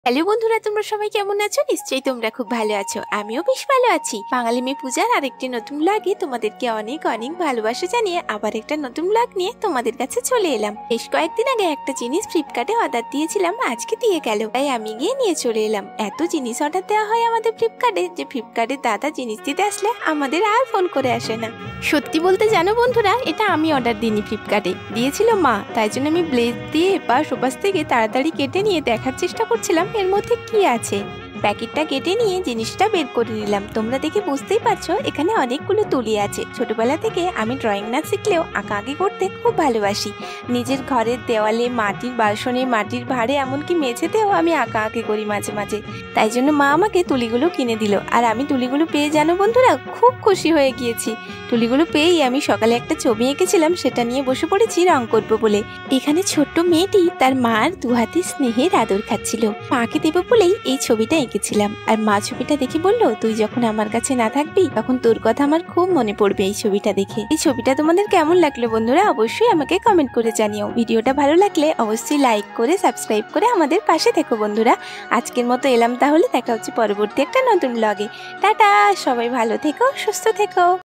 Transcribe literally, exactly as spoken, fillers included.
Hello বন্ধুরা, তোমরা সবাই কেমন আছো? নিশ্চয়ই তোমরা খুব ভালো আছো। আমিও বেশ ভালো আছি। বাঙালি মেয়ে পূজার আরেকটি নতুন ব্লগে তোমাদেরকে অনেক অনেক ভালোবাসা জানিয়ে আবার একটা নতুন ব্লগ নিয়ে তোমাদের কাছে চলে এলাম। বেশ কয়েকদিন আগে একটা জিনিস ফ্লিপকার্টে অর্ডার দিয়েছিলাম, আজকে দিয়ে গেল, তাই আমি গিয়ে নিয়ে চলে এলাম। এত জিনিস অর্ডার দেওয়া হয় আমাদের ফ্লিপকার্টে যে ফ্লিপকার্টের দাদা জিনিস দিতে আসলে আমাদের আর ফোন করে আসে না। সত্যি বলতে জানো বন্ধুরা, এটা আমি অর্ডার দিইনি, ফ্লিপকার্টে দিয়েছিল মা। তাই জন্য আমি ব্লেড দিয়ে এপাশ ওপাশ থেকে তাড়াতাড়ি কেটে নিয়ে দেখার চেষ্টা করছিলাম এর মধ্যে কি আছে। প্যাকেটটা কেটে নিয়ে জিনিসটা বের করে নিলাম। তোমরা দেখে বুঝতেই পারছো এখানে অনেকগুলো তুলি আছে। ছোটবেলা থেকে আমি ড্রয়িং না শিখলেও আঁকাআঁকি করতে খুব ভালোবাসি। নিজের ঘরের দেওয়ালে, মাটির বাসনে, মাটির ভাঁড়ে, এমনকি মেঝেতেও আমি আঁকাআঁকি করি মাঝে মাঝে। তাই জন্য মা আমাকে তুলিগুলো কিনে দিল, আর আমি তুলিগুলো পেয়ে জানো বন্ধুরা খুব খুশি হয়ে গিয়েছি। তুলিগুলো পেয়েই আমি সকালে একটা ছবি এঁকেছিলাম, সেটা নিয়ে বসে পড়েছি রং করবো বলে। এখানে ছোট্ট মেয়েটি তার মার দুহাতে স্নেহের আদর খাচ্ছিল। মাকে দেবো বলেই এই ছবিটা এঁকেছিলাম। আর মা ছবিটা দেখে বললো, তুই যখন আমার কাছে না থাকবি তখন তোর কথা আমার খুব মনে পড়বে এই ছবিটা দেখে। এই ছবিটা তোমাদের কেমন লাগলো বন্ধুরা? অবশ্যই আমাকে কমেন্ট করে জানিও। ভিডিওটা ভালো লাগলে অবশ্যই লাইক করে সাবস্ক্রাইব করে আমাদের পাশে থেকো বন্ধুরা। আজকের মতো এলাম, তাহলে দেখা হচ্ছে পরবর্তী একটা নতুন ব্লগে। টাটা, সবাই ভালো থেকো, সুস্থ থেকো।